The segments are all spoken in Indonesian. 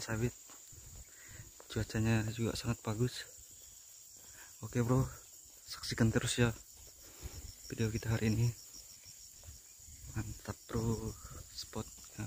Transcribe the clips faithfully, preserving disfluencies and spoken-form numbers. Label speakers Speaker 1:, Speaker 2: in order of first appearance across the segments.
Speaker 1: sawit, cuacanya juga sangat bagus. Oke bro, saksikan terus ya video kita hari ini. Mantap bro spotnya.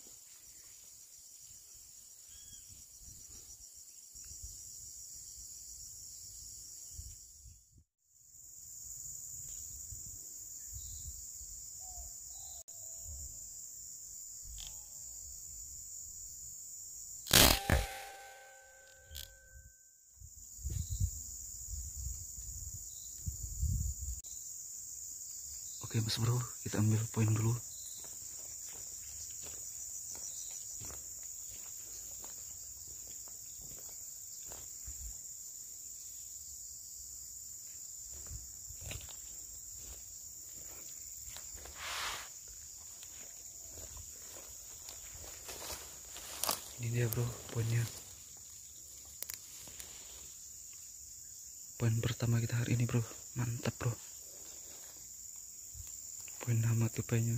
Speaker 1: Oke mas bro, kita ambil poin dulu. Ini dia bro poinnya. Poin pertama kita hari ini bro, mantap bro. Poin nama tupainya.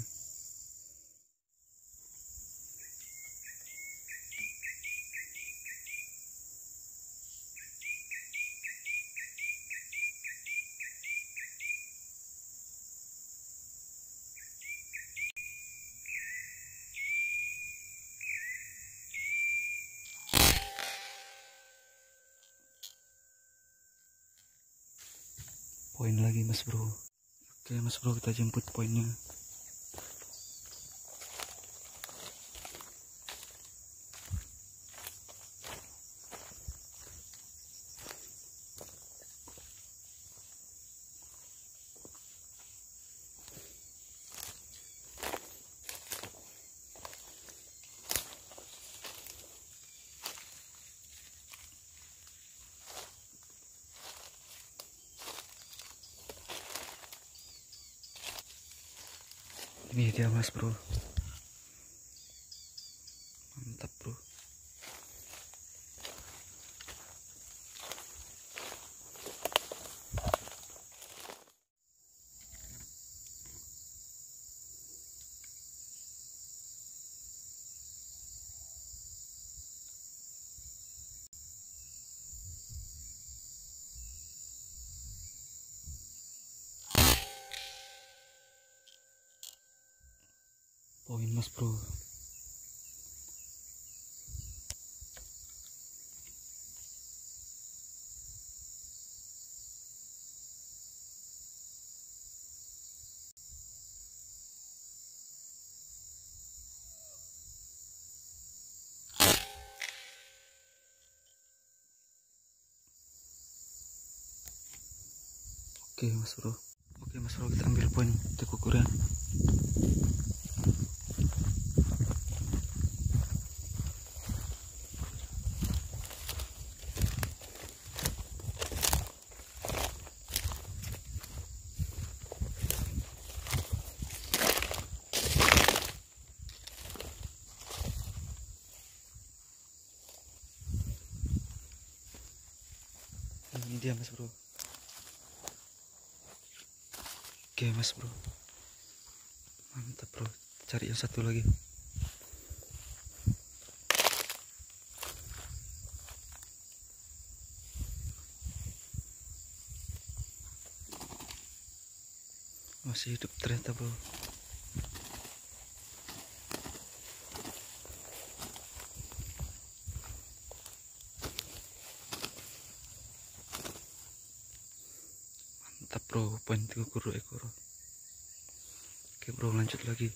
Speaker 1: Poin lagi mas bro. Oke mas bro, kita jemput poinnya. Ini dia mas bro, mantap bro. Poin mas bro. Oke mas bro. Oke mas bro, kita ambil poin tekukuran. Ini dia mas bro. Oke mas bro, mantap bro. Cari yang satu lagi. Masih hidup ternyata bro. Mantap bro, poin tiga kuru ekor. Oke bro, lanjut lagi.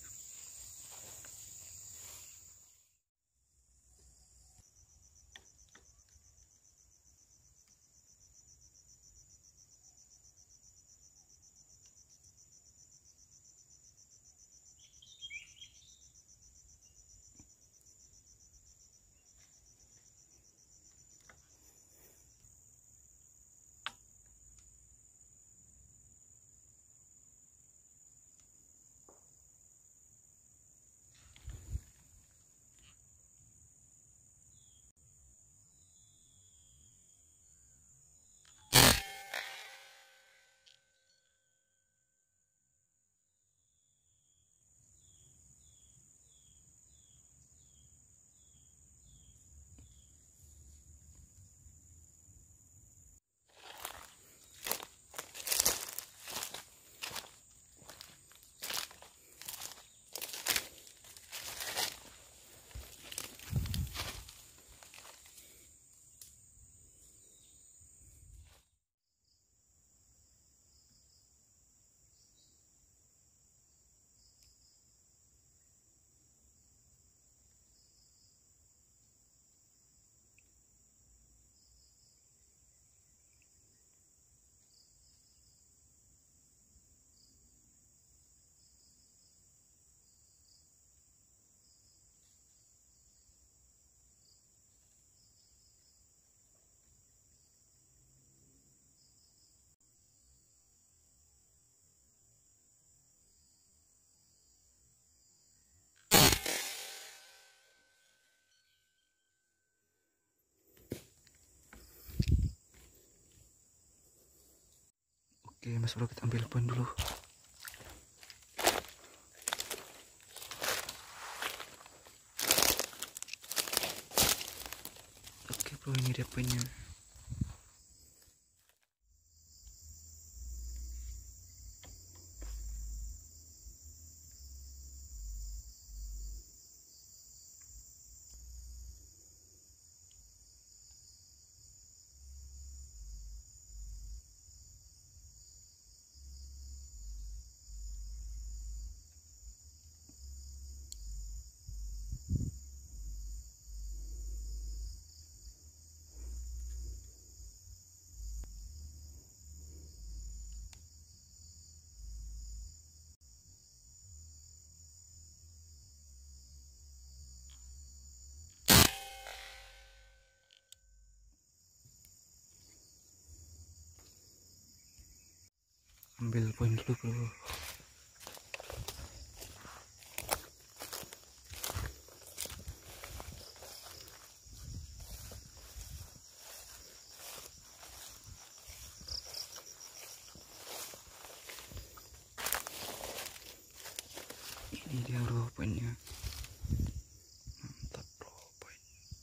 Speaker 1: Oke mas bro, kita ambil poin dulu. Oke bro, ini dia poinnya. Ambil poin dulu bro. Ini dia bro poinnya. Mantap bro poin.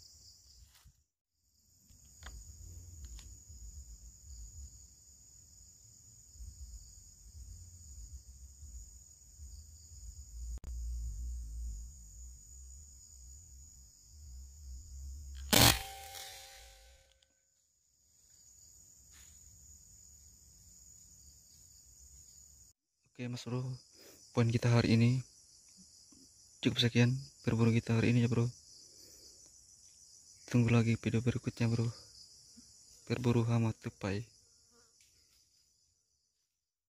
Speaker 1: Oke mas bro, poin kita hari ini cukup sekian berburu kita hari ini ya bro. Tunggu lagi video berikutnya bro, berburu hama tupai.